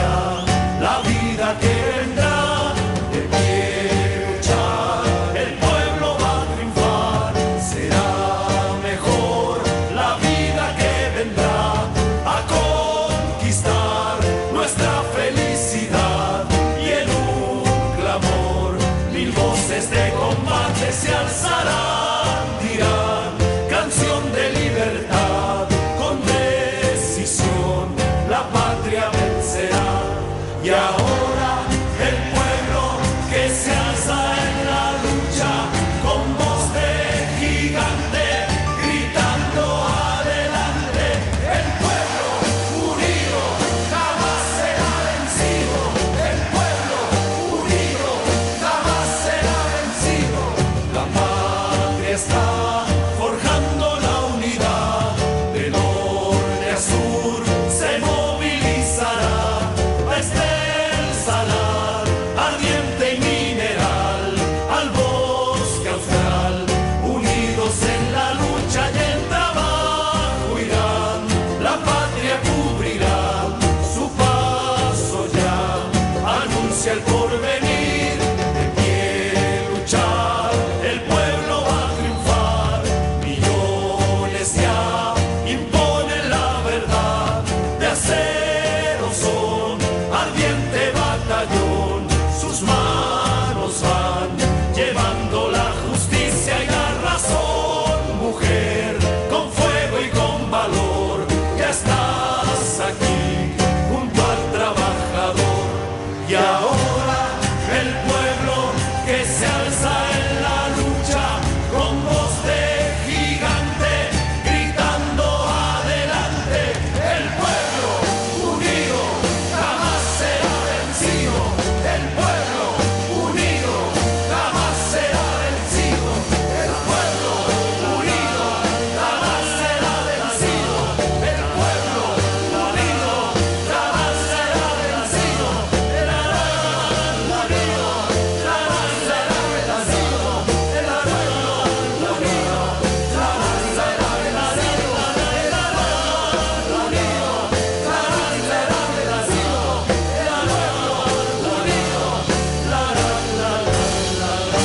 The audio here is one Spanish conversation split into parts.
la vida que vendrá. De pie luchar, el pueblo va a triunfar. Será mejor la vida que vendrá, a conquistar nuestra felicidad. Y en un clamor, mil voces de combate se alzarán, dirán canción de libertad. Con decisión la patria vencerá. Y ahora el pueblo que se alza en la lucha, con voz de gigante, gritando adelante. El pueblo unido jamás será vencido. El pueblo unido jamás será vencido. La patria está forjando la unidad. De norte a sur se movilizará. Desde el salar ardiente y mineral al bosque austral, unidos en la lucha y el trabajo irán. La patria cubrirá su paso ya, anuncia el porvenir. De pie luchar, el pueblo va a triunfar. Millones ya imponen la verdad. De acero son, ardiente batallón, sus manos van llevando la justicia y la razón. Mujer, con fuego y con valor, ya estás aquí junto al trabajador. Y ahora el pueblo que se alza en la lucha, con voz de gigante, gritando adelante. El pueblo unido jamás será vencido. El pueblo unido jamás será vencido. El pueblo unido jamás será vencido. El pueblo unido jamás será vencido. El pueblo unido jamás será vencido. El pueblo unido jamás será vencido. El pueblo unido jamás será vencido. El pueblo unido, la la la la la.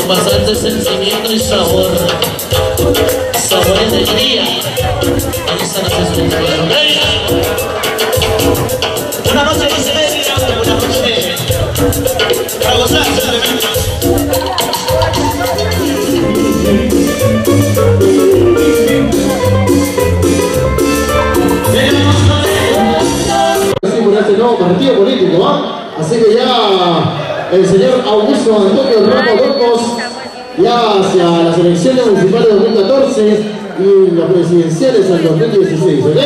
bastante sentimiento y sabor. Sabor y alegría. Ahí están las esculturas, ¿ok? Una noche no se ve, una noche para gozar, simplemente. Por este nuevo partido político, ¿va? Así que ya el señor Augusto Antonio Ramos Dorcos, ya hacia las elecciones municipales de 2014 y las presidenciales al 2016, ¿ok?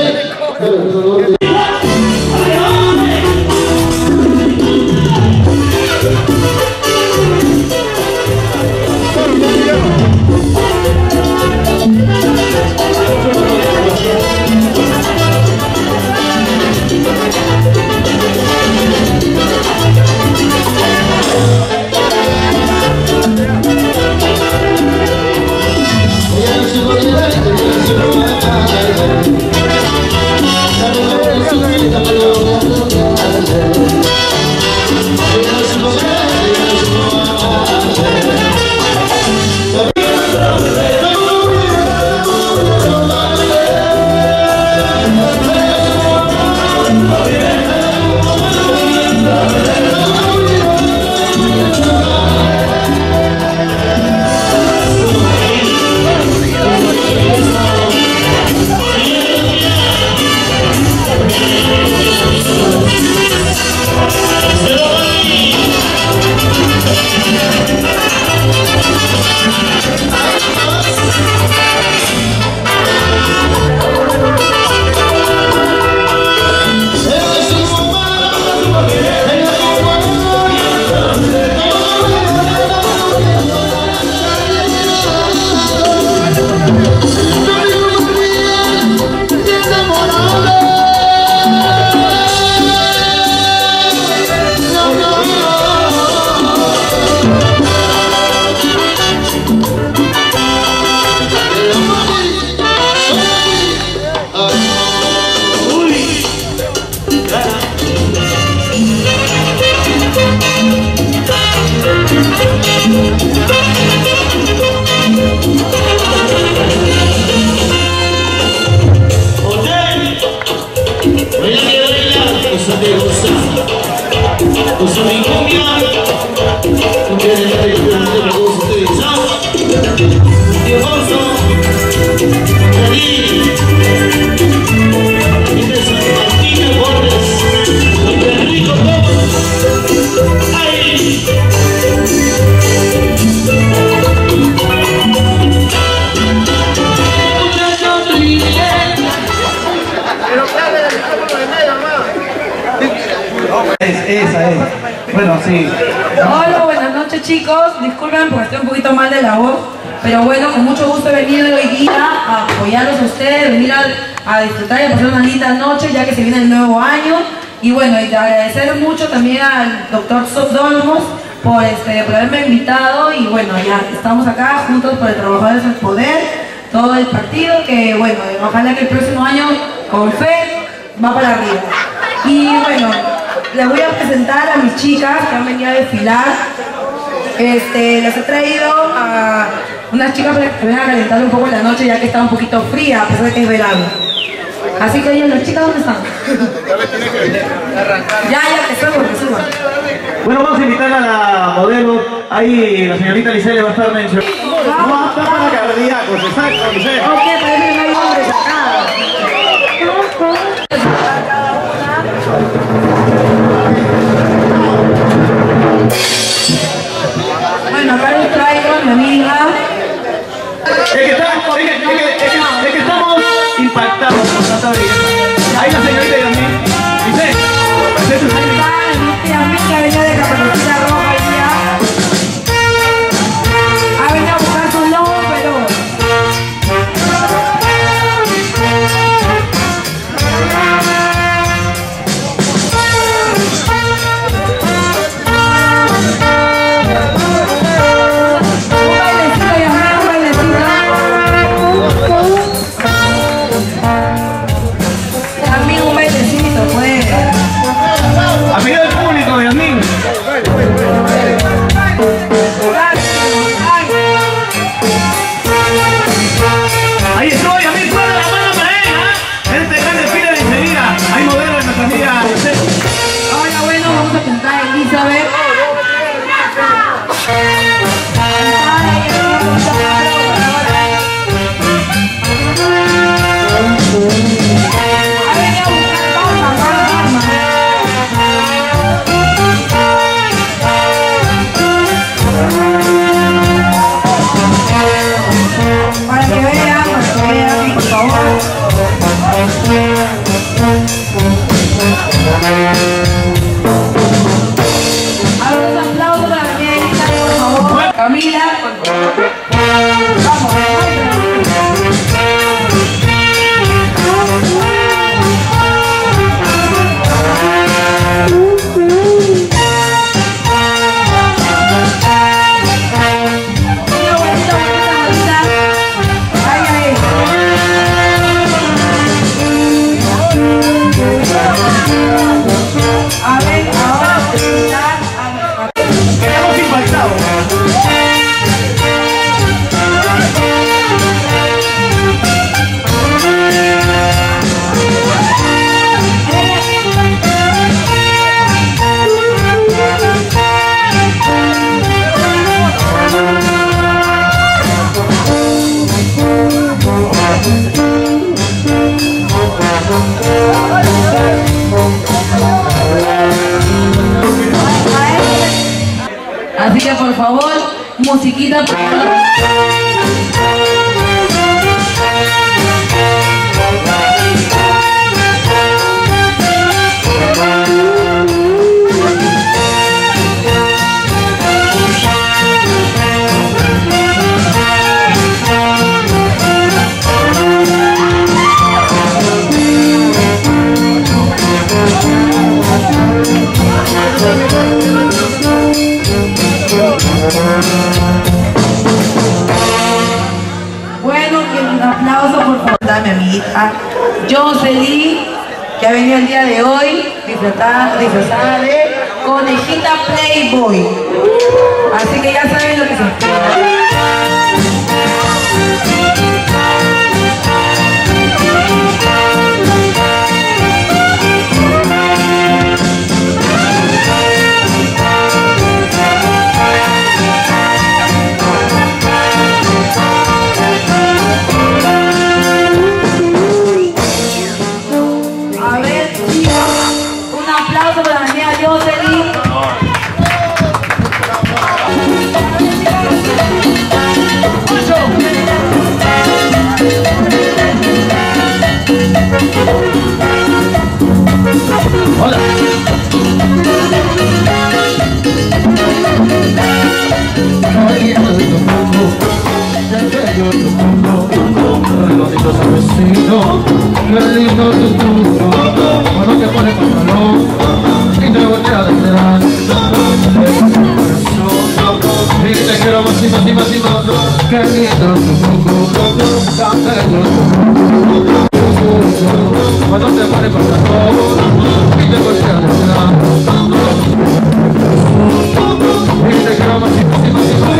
Esa es. Bueno, sí. Hola, buenas noches chicos. Disculpen porque estoy un poquito mal de la voz. Pero bueno, con mucho gusto he venido hoy día a apoyarlos a ustedes, venir a disfrutar y a pasar una linda noche ya que se viene el nuevo año. Y bueno, y agradecer mucho también al doctor Sofdolmos por haberme invitado. Y bueno, ya estamos acá juntos por el Trabajadores del Poder, todo el partido, que bueno, ojalá que el próximo año con fe va para arriba. Y bueno, les voy a presentar a mis chicas que han venido a desfilar. Les he traído a unas chicas para que vengan a calentar un poco la noche ya que está un poquito fría a pesar de que es verano. Así que ellos, las chicas, ¿dónde están? Ya, que suban. Bueno, vamos a invitar a la modelo. Ahí la señorita Lisele va a estar mencionando. No, está para cardíacos, exacto, Lisele. Ok, parece que no hay hombres acá. Bueno, acá les traigo a mi amiga. Es que estamos impactados por tanta belleza. Ahí la señorita Yasmín. Dice, Mi amiga venía de Caperucita Roja hoy día. Ha venido a buscar su lobo, pero... También un bailecito, pues. Así que por favor, musiquita. Bueno, un aplauso por favor a mi amiguita Jocelyn, que ha venido el día de hoy disfrazada de conejita Playboy. Así que ya saben lo que se espera. Hola. Qué lindo tu truco, cuando te pones pantalón y te volteas detrás. Y te quiero más y más y más y más. Qué lindo tu truco, tan bello tu truco, cuando te pones pantalón y te volteas detrás. Y te quiero más y más y más y más.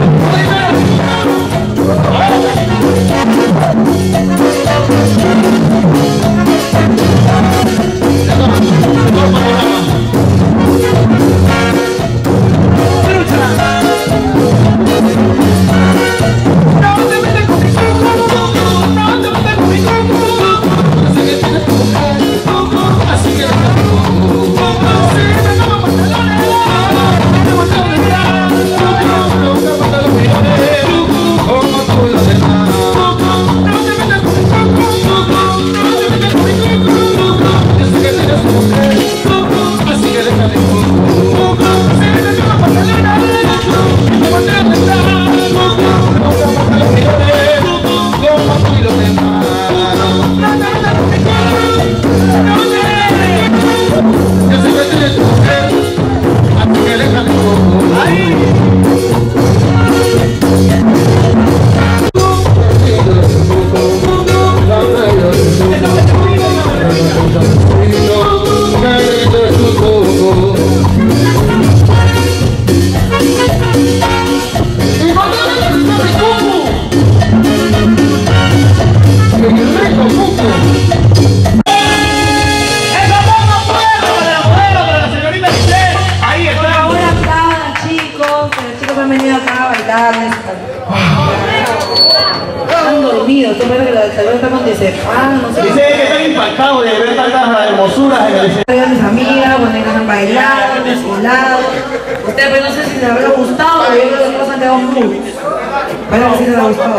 Han dormido, esto parece que la salud está con decepción, no sé. Dice que están impactados de ver tantas hermosuras en el escenario. Mis amigas, bueno, que han bailado, desfilado. Ustedes pues no sé si les habrá gustado, pero yo creo que todos han quedado muy. Bueno, sí les ha gustado.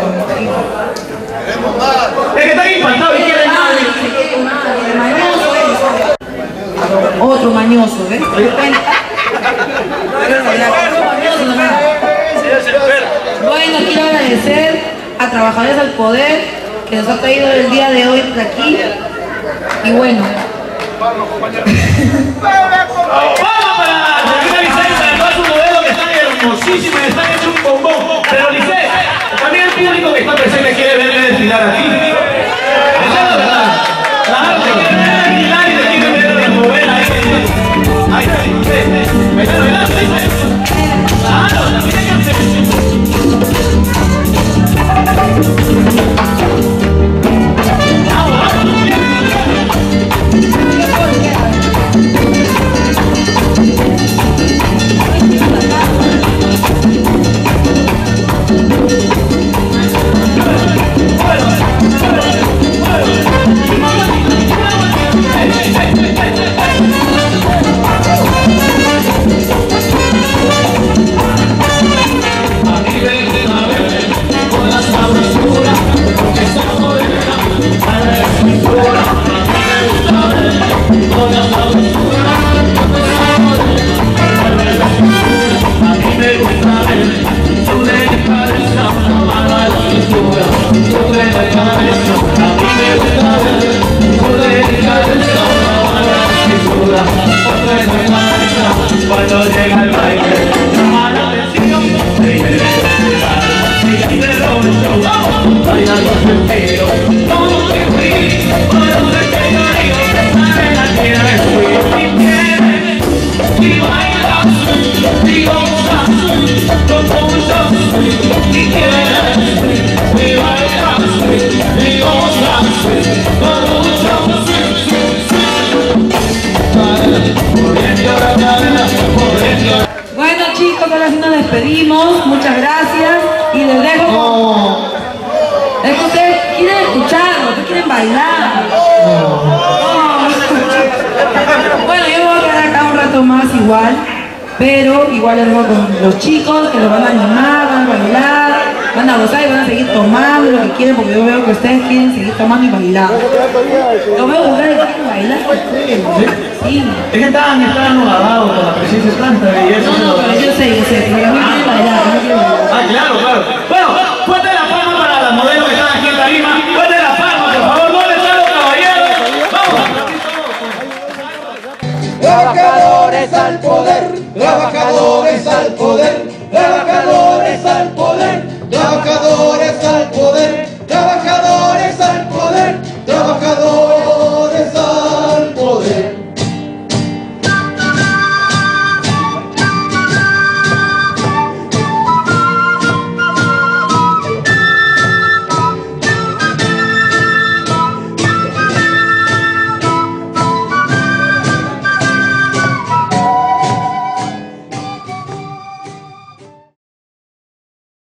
Es que están impactados y quieren nada. Mañoso, otro mañoso, ¿ves? Bueno, quiero agradecer a Trabajadores al Poder que nos ha traído el día de hoy de aquí. Y bueno. Vamos para la señorita Licey, para todos sus modelos que están hermosísimas, están hechos un bombón. Pero Licey, también el público que está presente quiere verle desfilar a ti. Esa es la verdad. Claro, te quiere ver desfilar y te quiere ver mover ahí. Ahí está, Licey. Claro, también hay que hacer. igual, pero igual les dejo con los chicos que los van a animar, van a bailar, van a gozar y van a seguir tomando lo que quieren, porque yo veo que ustedes quieren seguir tomando y bailando. Los veo jugar y quieren bailar. Sí. Es que estaban agarrados con la presencia santa y eso. No, pero yo sé, pero a mí quieren bailar, a mí quieren bailar. Ah, claro. Bueno, fuerte la palma para las modelos que están aquí en tarima. Fuerte la palma, por favor, ¿dónde están los caballeros? ¡Vamos! Trabajadores al poder, trabajadores al poder.